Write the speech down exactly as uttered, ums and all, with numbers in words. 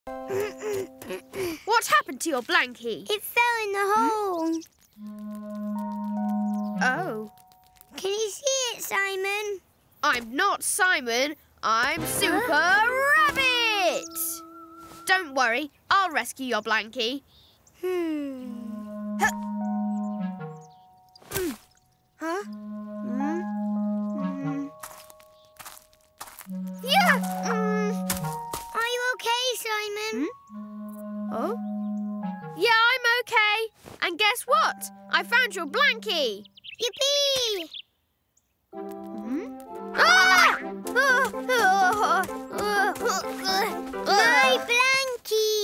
What happened to your blankie? It fell in the hole. Oh. Can you see it, Simon? I'm not Simon. I'm Super Huh? Rabbit. Don't worry. I'll rescue your blankie. Hmm. Huh? Mm. Mm. Yeah! Mm. Are you okay, Simon? Hmm? Oh? Yeah, I'm okay. And guess what? I found your blankie. Yippee! Hmm? Ah! My blankie!